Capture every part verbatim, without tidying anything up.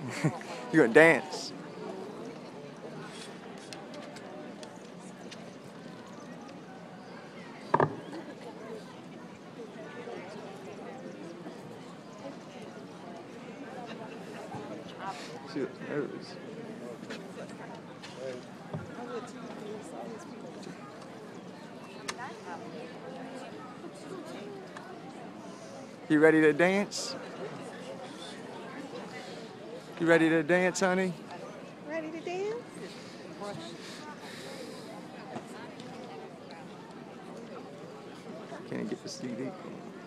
You gonna dance? She looks nervous. You ready to dance? You ready to dance, honey? Ready to dance? Can't even get the C D.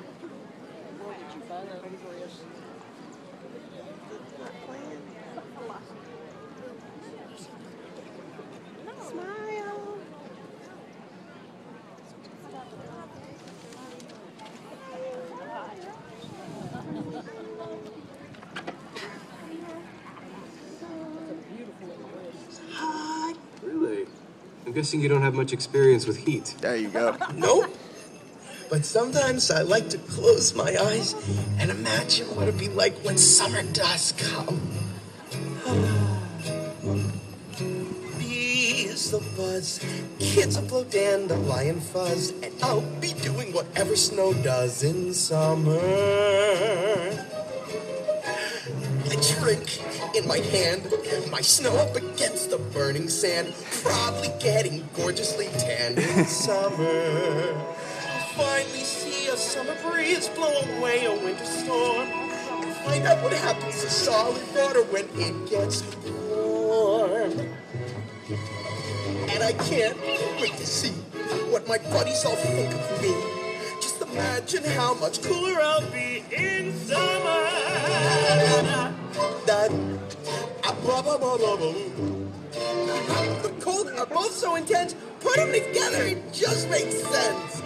Smile. Really? I'm guessing you don't have much experience with heat. There you go. Nope. But sometimes I like to close my eyes and imagine what it'd be like when summer does come. Bees will buzz, kids will blow dandelion fuzz, and I'll be doing whatever snow does in summer. I drink in my hand, my snow up against the burning sand, probably getting gorgeously tanned in summer. I'll finally see a summer breeze blow away a winter storm, and find out what happens to solid water when it gets warm. And I can't wait to see what my buddies all think of me. Just imagine how much cooler I'll be in summer. The cold are both so intense, put them together, it just makes sense.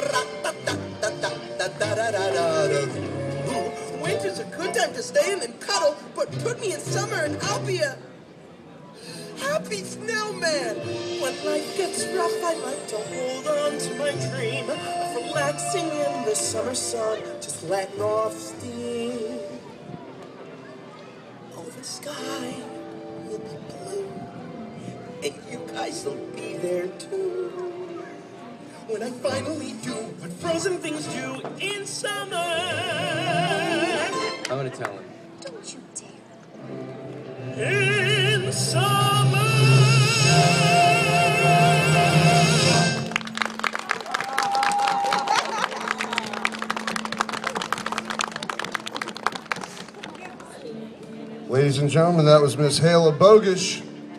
Winter's a good time to stay in and cuddle, but put me in summer and I'll be a happy snowman. When life gets rough, I like to hold on to my dream of relaxing in the summer sun, just letting off steam. Oh, the sky will be blue, and you guys will be there too. When I finally do what frozen things do in summer. I'm gonna tell him. Don't you dare. In summer. Ladies and gentlemen, that was Miss Hayla Bogush.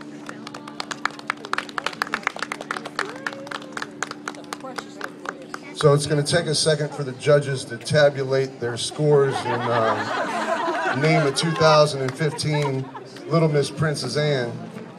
So it's going to take a second for the judges to tabulate their scores and uh, name a two thousand fifteen Little Miss Princess Anne.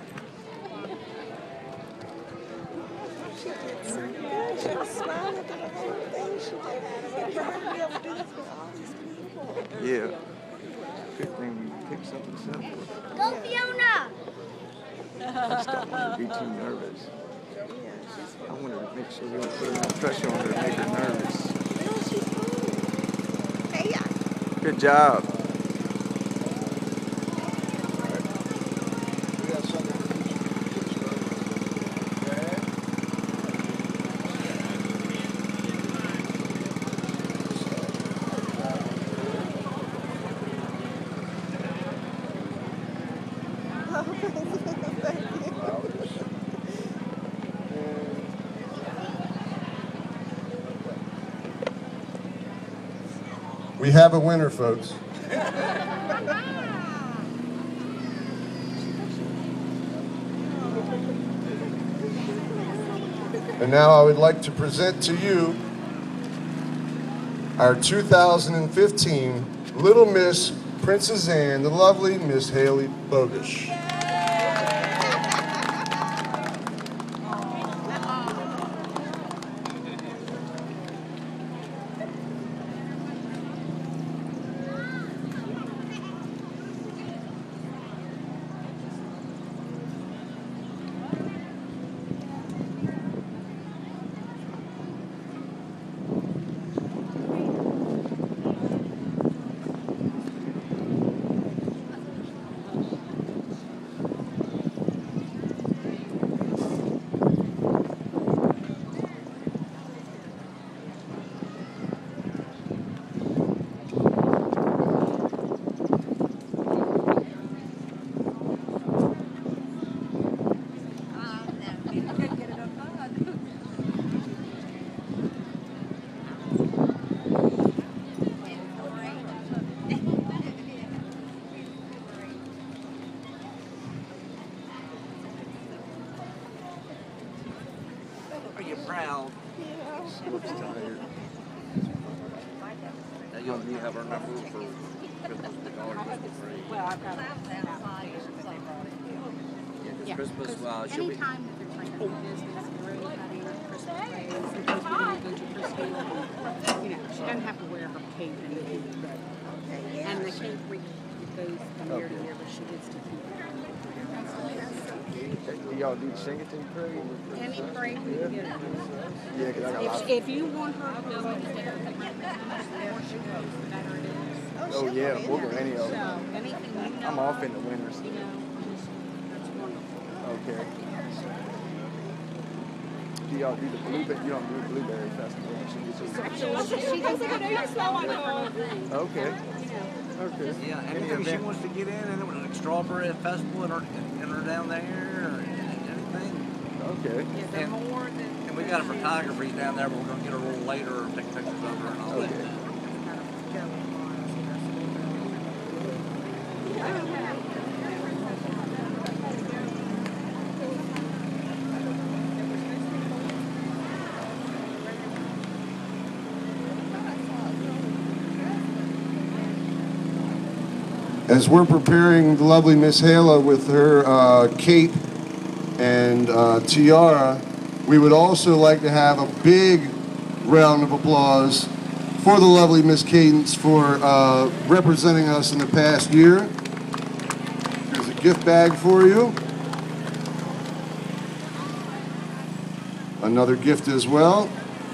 She did so good. She was smiling through the whole thing. She did. For her to be able to do this with all these people. Yeah. Good thing we picked something simple. Go, Fiona! I just don't want her to be too nervous. I want her to make sure we don't put enough pressure on her to make her nervous. No, she's cool. Hey, yeah. Good job. We have a winner, folks. And now I would like to present to you our two thousand fifteen Little Miss Princess Anne, the lovely Miss Hayla Bogush. loud. Yeah. Looks tired. Now, you, you have our number for Christmas, the dollar Christmas tree. Well, I've got that flyer that they brought in. Yeah, 'cause Yeah, Christmas, 'cause well, she'll be. anytime that they're trying to do business, they're really cutting up Christmas trees. Sometimes we don't go to Christmas. You know, she doesn't have to wear her cape and the cape, but and the cape re- goes from year to year, but she gets to keep it. Do y'all do the singleton parade? Any parade we can get her. Yeah, because I got a lot If, if you want her to go instead of the more she goes, the better it is. Oh yeah, we'll go any of So them. anything you know. I'm off in the winters. You know, just, that's wonderful. Okay. Do y'all do the blueberry? You don't do the blueberry festival? Actually, she does it every so often. Okay. Okay. Yeah, Any anything she event? wants to get in, and like strawberry festival, and her, and her down there, or anything. Okay. Is there And- more than? And we got her photography down there, but we're gonna get her a little later, take pictures of her and all Okay. that. As we're preparing the lovely Miss Hayla with her uh, cape and uh, tiara, we would also like to have a big round of applause for the lovely Miss Cadence for uh, representing us in the past year. Here's a gift bag for you. Another gift as well.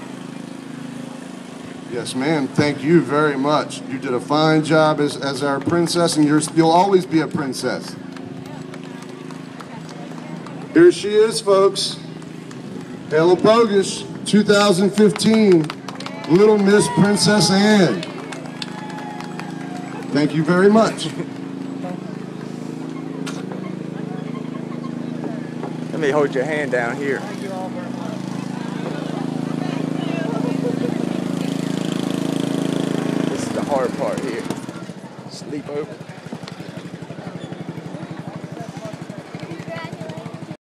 Yes, ma'am. Thank you very much. You did a fine job as, as our princess, and you're, you'll always be a princess. Here she is, folks. Hayla Bogush, two thousand fifteen, Little Miss Princess Anne. Thank you very much. Let me hold your hand down here. This is the hard part here. Sleep over.